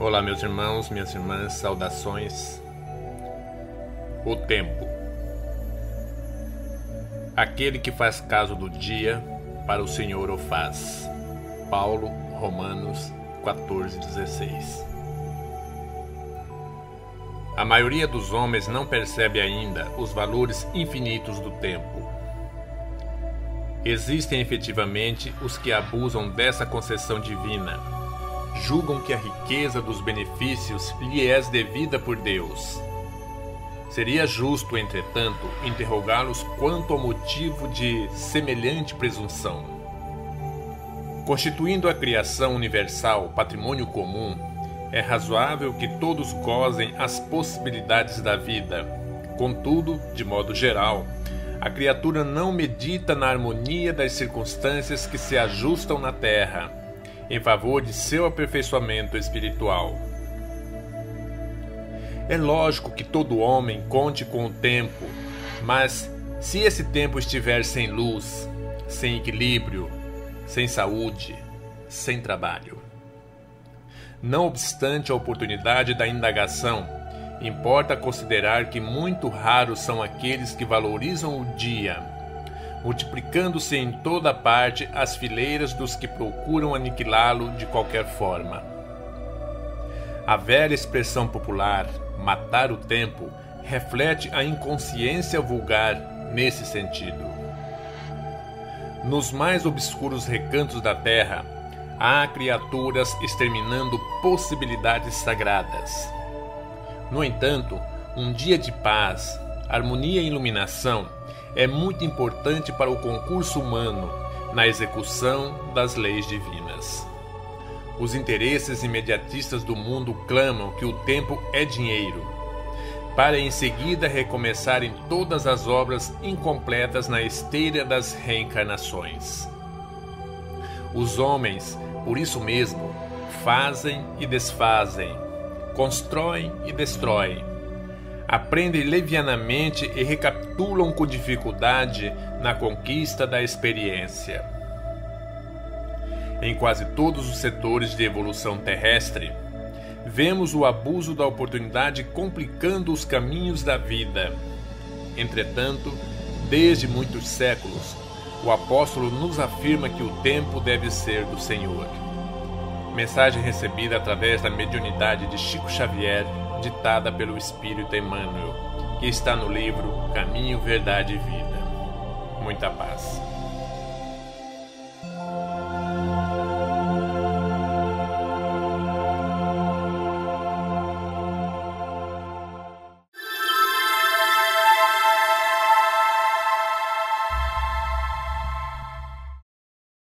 Olá, meus irmãos, minhas irmãs, saudações. O tempo. Aquele que faz caso do dia, para o Senhor o faz. Paulo, Romanos 14:16. A maioria dos homens não percebe ainda os valores infinitos do tempo. Existem efetivamente os que abusam dessa concessão divina. Julgam que a riqueza dos benefícios lhe é devida por Deus. Seria justo, entretanto, interrogá-los quanto ao motivo de semelhante presunção. Constituindo a criação universal patrimônio comum, é razoável que todos gozem as possibilidades da vida. Contudo, de modo geral, a criatura não medita na harmonia das circunstâncias que se ajustam na terra, em favor de seu aperfeiçoamento espiritual. É lógico que todo homem conte com o tempo, mas se esse tempo estiver sem luz, sem equilíbrio, sem saúde, sem trabalho. Não obstante a oportunidade da indagação, importa considerar que muito raros são aqueles que valorizam o dia, multiplicando-se em toda parte as fileiras dos que procuram aniquilá-lo de qualquer forma. A velha expressão popular, matar o tempo, reflete a inconsciência vulgar nesse sentido. Nos mais obscuros recantos da terra, há criaturas exterminando possibilidades sagradas. No entanto, um dia de paz, harmonia e iluminação é muito importante para o concurso humano na execução das leis divinas. Os interesses imediatistas do mundo clamam que o tempo é dinheiro, para em seguida recomeçarem todas as obras incompletas na esteira das reencarnações. Os homens, por isso mesmo, fazem e desfazem, constroem e destroem, aprendem levianamente e recapitulam com dificuldade na conquista da experiência. Em quase todos os setores de evolução terrestre, vemos o abuso da oportunidade complicando os caminhos da vida. Entretanto, desde muitos séculos, o apóstolo nos afirma que o tempo deve ser do Senhor. Mensagem recebida através da mediunidade de Chico Xavier, ditada pelo Espírito Emmanuel, que está no livro Caminho, Verdade e Vida. Muita paz.